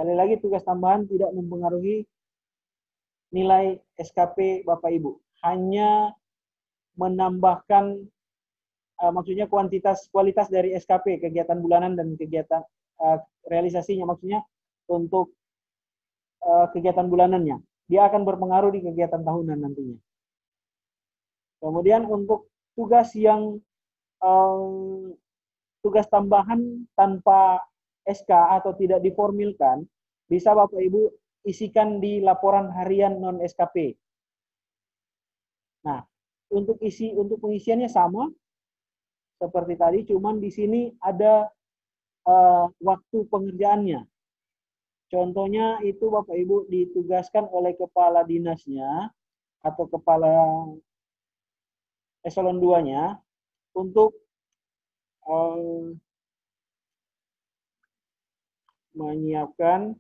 Sekali lagi, tugas tambahan tidak mempengaruhi nilai SKP Bapak Ibu. Hanya menambahkan, maksudnya kualitas dari SKP, kegiatan bulanan dan kegiatan realisasinya, maksudnya untuk kegiatan bulanannya. Dia akan berpengaruh di kegiatan tahunan nantinya. Kemudian untuk tugas yang tugas tambahan tanpa SK atau tidak diformilkan, bisa Bapak Ibu isikan di laporan harian non SKP. Nah, untuk pengisiannya sama seperti tadi, cuman di sini ada waktu pengerjaannya. Contohnya itu Bapak Ibu ditugaskan oleh kepala dinasnya atau kepala eselon 2-nya untuk menyiapkan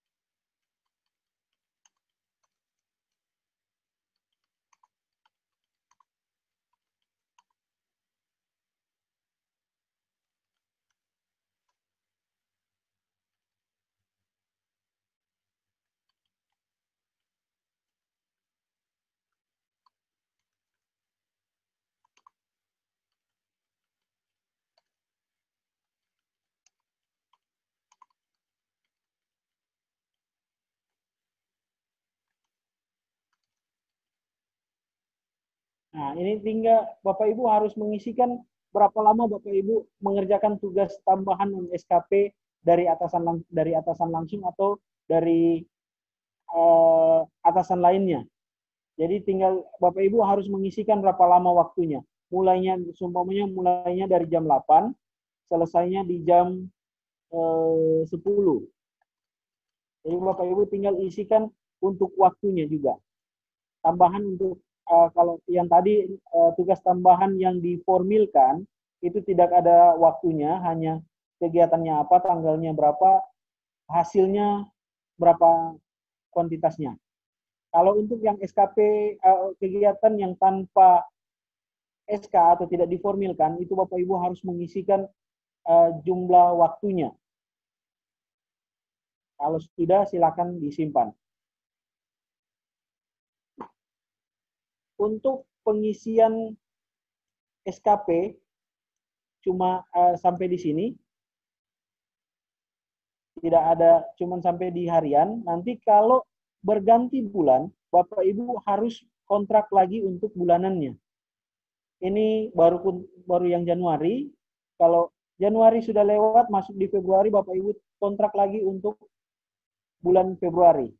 Nah, ini tinggal Bapak Ibu harus mengisikan berapa lama Bapak Ibu mengerjakan tugas tambahan non SKP dari atasan langsung atau dari atasan lainnya. Jadi tinggal Bapak Ibu harus mengisikan berapa lama waktunya. Mulainya dari jam 8, selesainya di jam 10. Jadi Bapak Ibu tinggal isikan untuk waktunya juga. Tambahan untuk kalau yang tadi tugas tambahan yang diformilkan itu tidak ada waktunya, hanya kegiatannya apa, tanggalnya berapa, hasilnya berapa kuantitasnya. Kalau untuk yang SKP kegiatan yang tanpa SK atau tidak diformilkan, itu Bapak Ibu harus mengisikan jumlah waktunya. Kalau sudah, silakan disimpan. Untuk pengisian SKP cuma sampai di sini, tidak ada, cuma sampai di harian. Nanti kalau berganti bulan, Bapak Ibu harus kontrak lagi untuk bulanannya. Ini baru yang Januari. Kalau Januari sudah lewat, masuk di Februari, Bapak Ibu kontrak lagi untuk bulan Februari.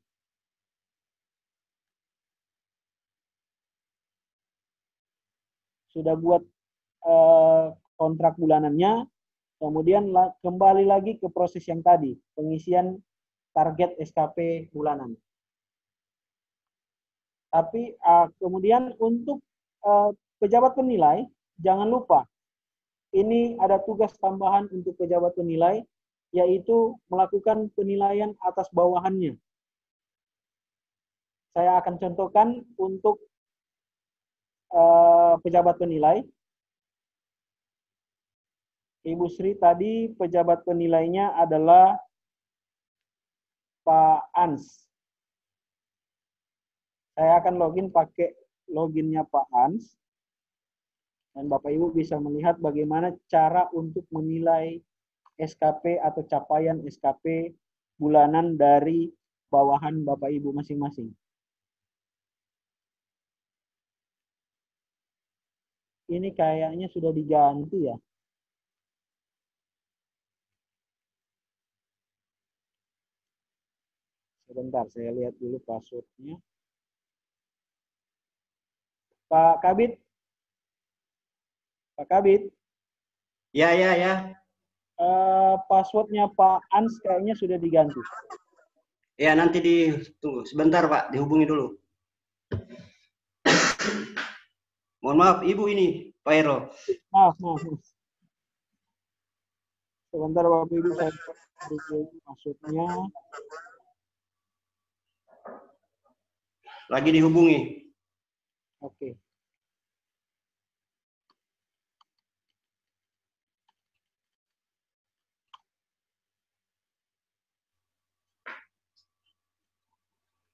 Sudah buat kontrak bulanannya, kemudian kembali lagi ke proses yang tadi, pengisian target SKP bulanan. Tapi kemudian untuk pejabat penilai, jangan lupa, ini ada tugas tambahan untuk pejabat penilai, yaitu melakukan penilaian atas bawahannya. Saya akan contohkan untuk pejabat penilai. Ibu Sri tadi pejabat penilainya adalah Pak Ans. Saya akan login pakai loginnya Pak Ans. Dan Bapak Ibu bisa melihat bagaimana cara untuk menilai SKP atau capaian SKP bulanan dari bawahan Bapak Ibu masing-masing. Ini kayaknya sudah diganti ya. Sebentar, saya lihat dulu passwordnya. Pak Kabit? Pak Kabit? Ya. Passwordnya Pak Ans kayaknya sudah diganti. Ya, nanti tunggu sebentar Pak, dihubungi dulu. Mohon maaf, Ibu ini, Pak Ero. Maaf. Sebentar Bapak Ibu, saya passwordnya. Lagi dihubungi. Oke.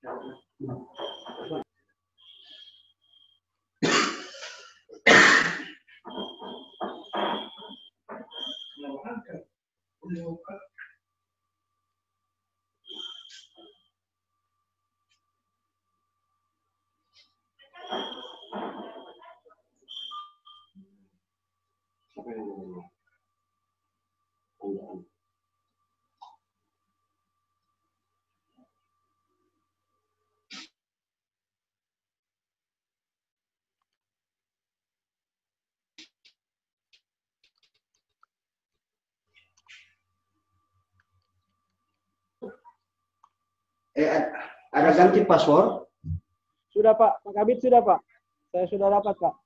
Ada ganti password? Sudah Pak, Pak Kabit sudah Pak. Saya sudah dapat Pak.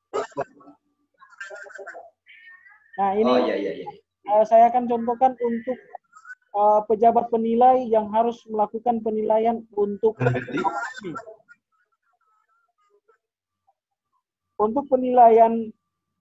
Nah ini Oh iya iya iya. saya akan contohkan untuk pejabat penilai yang harus melakukan penilaian untuk penilaian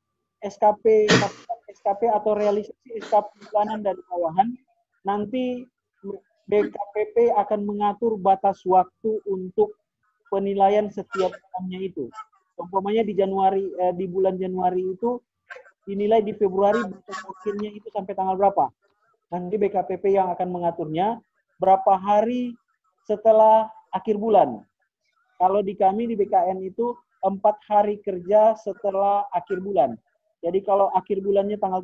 SKP atau realisasi SKP bulanan dan bawahan, nanti BKPP akan mengatur batas waktu untuk penilaian setiap bulannya itu. Umpamanya di bulan Januari itu dinilai di Februari, batas akhirnya itu sampai tanggal berapa. Nanti BKPP yang akan mengaturnya berapa hari setelah akhir bulan. Kalau di kami di BKN itu 4 hari kerja setelah akhir bulan. Jadi kalau akhir bulannya tanggal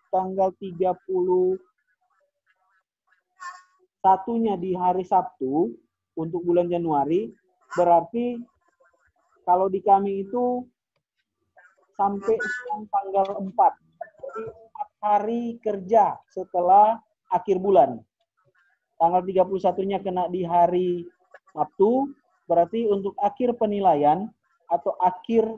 31-nya di hari Sabtu untuk bulan Januari, berarti kalau di kami itu sampai tanggal 4. Jadi 4 hari kerja setelah akhir bulan. Tanggal 31-nya kena di hari Sabtu, berarti untuk akhir penilaian atau akhir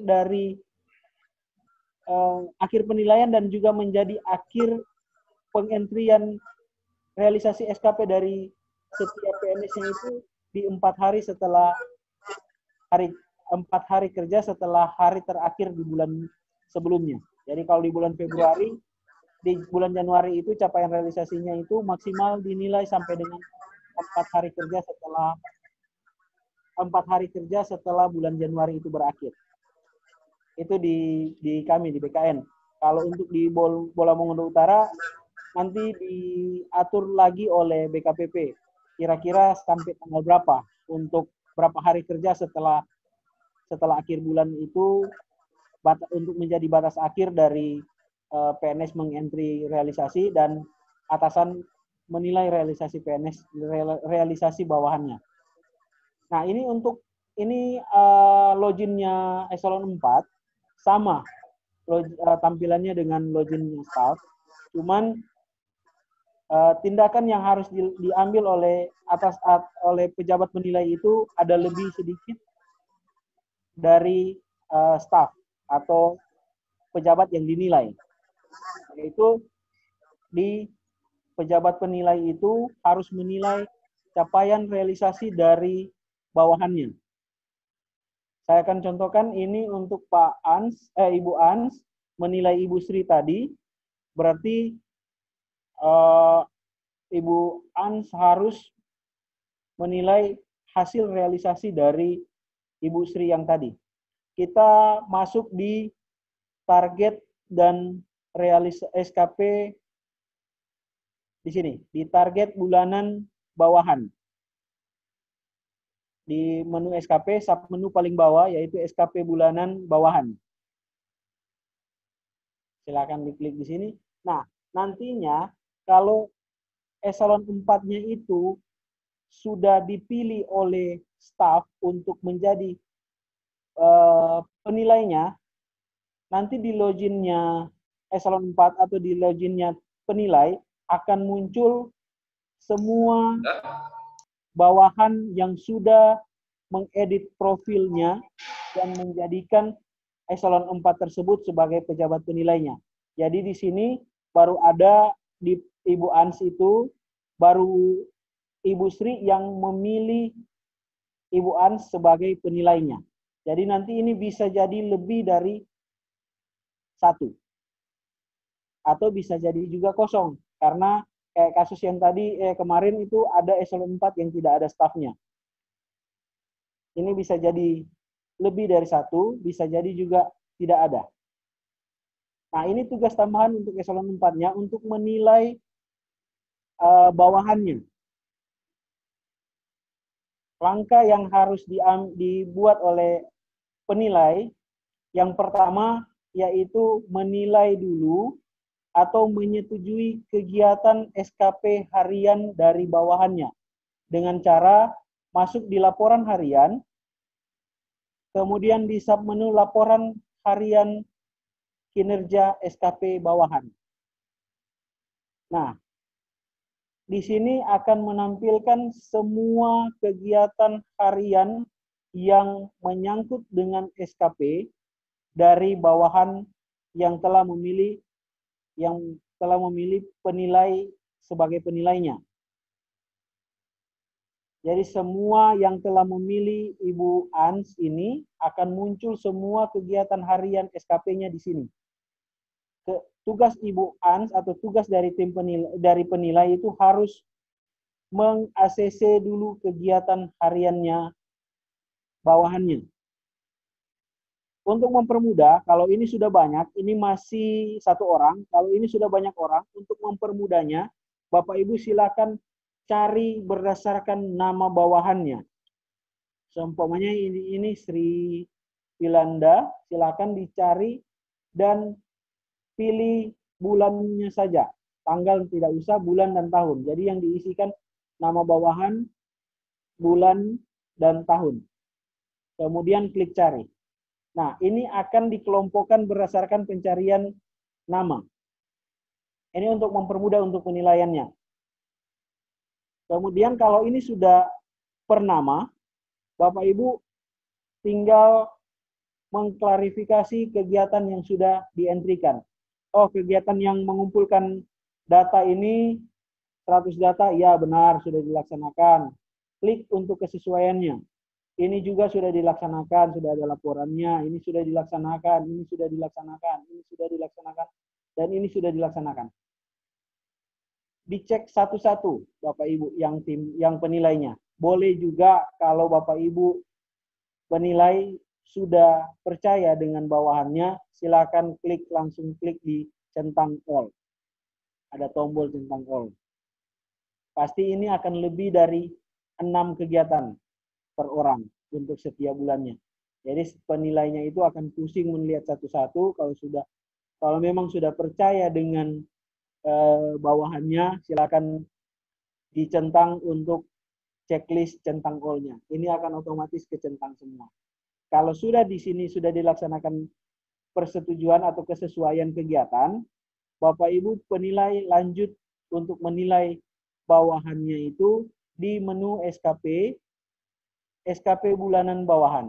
penilaian dan juga menjadi akhir pengentrian realisasi SKP dari setiap PNS-nya itu di 4 hari setelah 4 hari kerja setelah hari terakhir di bulan sebelumnya. Jadi kalau di bulan Februari, di bulan Januari itu capaian realisasinya itu maksimal dinilai sampai dengan 4 hari kerja setelah bulan Januari itu berakhir. Itu di kami di BKN. Kalau untuk di Bola Mongondo Utara nanti diatur lagi oleh BKPP. Kira-kira sampai tanggal berapa untuk berapa hari kerja setelah akhir bulan itu untuk menjadi batas akhir dari PNS mengentry realisasi dan atasan menilai realisasi PNS, realisasi bawahannya. Nah ini loginnya eselon 4 sama tampilannya dengan loginnya staff, cuman tindakan yang harus diambil oleh pejabat penilai itu ada lebih sedikit dari staff atau pejabat yang dinilai. Yaitu di pejabat penilai itu harus menilai capaian realisasi dari bawahannya. Saya akan contohkan ini untuk Ibu Ans menilai Ibu Sri tadi, berarti Ibu Ans harus menilai hasil realisasi dari Ibu Sri yang tadi. Kita masuk di target dan SKP di sini, di target bulanan bawahan. Di menu SKP, submenu paling bawah yaitu SKP bulanan bawahan. Silakan diklik di sini. Nah, nantinya kalau eselon 4-nya itu sudah dipilih oleh staf untuk menjadi penilainya, nanti di loginnya eselon 4 atau di loginnya penilai akan muncul semua bawahan yang sudah mengedit profilnya dan menjadikan eselon 4 tersebut sebagai pejabat penilainya. Jadi di sini baru ada di Ibu Ans itu, baru Ibu Sri yang memilih Ibu Ans sebagai penilainya. Jadi nanti ini bisa jadi lebih dari 1. Atau bisa jadi juga kosong. Karena kayak kasus yang tadi kemarin itu ada eselon 4 yang tidak ada stafnya. Ini bisa jadi lebih dari satu, bisa jadi juga tidak ada. Nah, ini tugas tambahan untuk eselon 4-nya untuk menilai bawahannya. Langkah yang harus dibuat oleh penilai, yang pertama yaitu menilai dulu atau menyetujui kegiatan SKP harian dari bawahannya dengan cara masuk di laporan harian, kemudian di submenu laporan harian kinerja SKP bawahan. Nah, di sini akan menampilkan semua kegiatan harian yang menyangkut dengan SKP dari bawahan yang telah memilih penilai sebagai penilainya. Jadi semua yang telah memilih Ibu Ans ini akan muncul semua kegiatan harian SKP-nya di sini. Tugas Ibu Ans atau tugas dari tim penilai itu harus meng-ACC dulu kegiatan hariannya bawahannya. Untuk mempermudah, kalau ini sudah banyak, ini masih satu orang, kalau ini sudah banyak orang, untuk mempermudahnya, Bapak Ibu silakan cari berdasarkan nama bawahannya. Seumpamanya ini Sri Pilanda, silakan dicari dan pilih bulannya saja. Tanggal tidak usah, bulan dan tahun. Jadi yang diisikan nama bawahan, bulan, dan tahun. Kemudian klik cari. Nah, ini akan dikelompokkan berdasarkan pencarian nama. Ini untuk mempermudah untuk penilaiannya. Kemudian kalau ini sudah per nama, Bapak Ibu tinggal mengklarifikasi kegiatan yang sudah dientrikan. Oh, kegiatan yang mengumpulkan data ini 100 data, ya benar sudah dilaksanakan. Klik untuk kesesuaiannya. Ini juga sudah dilaksanakan, sudah ada laporannya, ini sudah dilaksanakan, ini sudah dilaksanakan, ini sudah dilaksanakan, dan ini sudah dilaksanakan. Dicek satu-satu Bapak Ibu yang penilainya. Boleh juga kalau Bapak Ibu penilai sudah percaya dengan bawahannya, silakan langsung klik di centang all. Ada tombol centang all. Pasti ini akan lebih dari 6 kegiatan per orang untuk setiap bulannya. Jadi penilainya itu akan pusing melihat satu-satu. Kalau memang sudah percaya dengan bawahannya, silakan dicentang untuk checklist centang all-nya. Ini akan otomatis kecentang semua. Kalau sudah di sini sudah dilaksanakan persetujuan atau kesesuaian kegiatan, Bapak Ibu penilai lanjut untuk menilai bawahannya itu di menu SKP bulanan bawahan.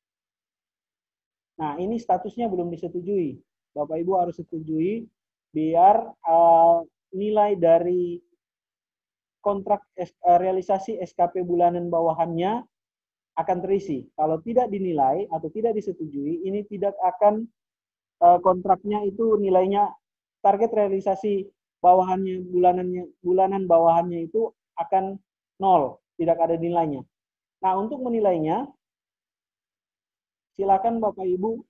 Nah, ini statusnya belum disetujui. Bapak Ibu harus setujui biar nilai dari kontrak realisasi SKP bulanan bawahannya akan terisi. Kalau tidak dinilai atau tidak disetujui, ini tidak akan kontraknya itu nilainya, target realisasi bawahannya bulanan bawahannya itu akan 0, tidak ada nilainya. Nah, untuk menilainya, silakan Bapak Ibu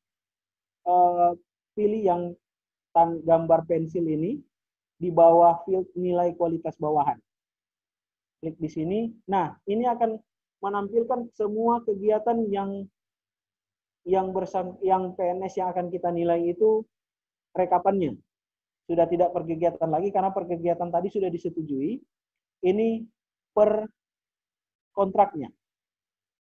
pilih yang gambar pensil ini di bawah field nilai kualitas bawahan. Klik di sini. Nah, ini akan menampilkan semua kegiatan yang PNS yang akan kita nilai itu rekapannya. Sudah tidak per kegiatan lagi karena per kegiatan tadi sudah disetujui. Ini per kontraknya.